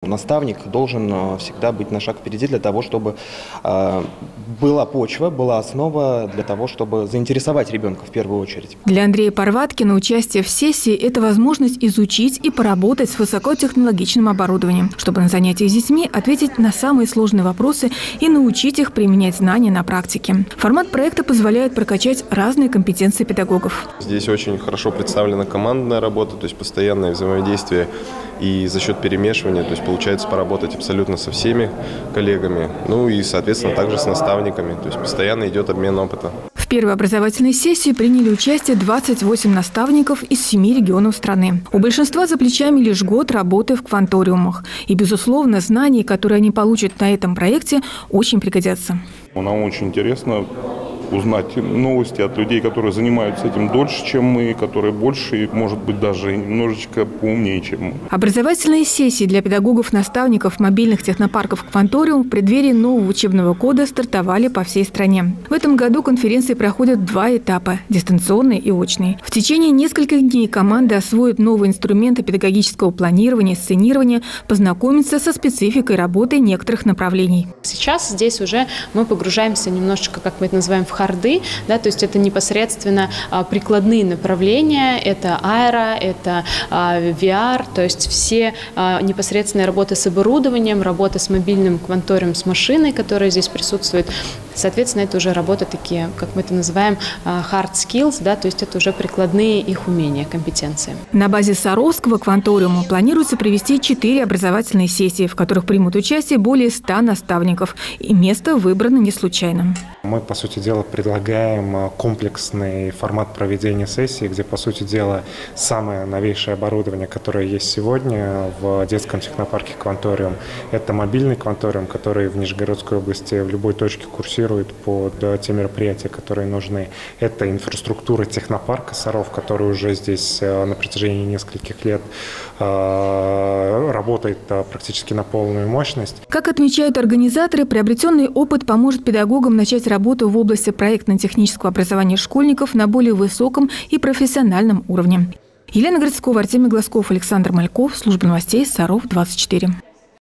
Наставник должен всегда быть на шаг впереди для того, чтобы была почва, была основа для того, чтобы заинтересовать ребенка в первую очередь. Для Андрея Парваткина участие в сессии – это возможность изучить и поработать с высокотехнологичным оборудованием, чтобы на занятиях с детьми ответить на самые сложные вопросы и научить их применять знания на практике. Формат проекта позволяет прокачать разные компетенции педагогов. Здесь очень хорошо представлена командная работа, то есть постоянное взаимодействие, и за счет перемешивания, то есть получается поработать абсолютно со всеми коллегами, ну и, соответственно, также с наставниками, то есть постоянно идет обмен опыта. В первой образовательной сессии приняли участие 28 наставников из 7 регионов страны. У большинства за плечами лишь год работы в кванториумах. И, безусловно, знания, которые они получат на этом проекте, очень пригодятся. Нам очень интересно узнать новости от людей, которые занимаются этим дольше, чем мы, которые больше, может быть, даже немножечко поумнее, чем мы. Образовательные сессии для педагогов-наставников мобильных технопарков «Кванториум» в преддверии нового учебного года стартовали по всей стране. В этом году конференции проходят 2 этапа – дистанционный и очный. В течение нескольких дней команды освоят новые инструменты педагогического планирования, сценирования, познакомятся со спецификой работы некоторых направлений. Сейчас здесь уже мы погружаемся немножечко, как мы это называем, в харды, да, то есть это непосредственно прикладные направления, это аэро, это VR, то есть все непосредственные работы с оборудованием, работа с мобильным кванториум, с машиной, которая здесь присутствует. Соответственно, это уже работы такие, как мы это называем, hard skills, да, то есть это уже прикладные их умения, компетенции. На базе Саровского кванториума планируется провести 4 образовательные сессии, в которых примут участие более 100 наставников. И место выбрано не случайно. Мы, по сути дела, предлагаем комплексный формат проведения сессии, где, по сути дела, самое новейшее оборудование, которое есть сегодня в детском технопарке «Кванториум». Это мобильный кванториум, который в Нижегородской области в любой точке курсирует под те мероприятия, которые нужны. Это инфраструктура технопарка «Саров», который уже здесь на протяжении нескольких лет работает практически на полную мощность. Как отмечают организаторы, приобретенный опыт поможет педагогам начать работу в области проектно-технического образования школьников на более высоком и профессиональном уровне. Елена Грицкова, Артемий Глазков, Александр Мальков. Служба новостей Саров 24.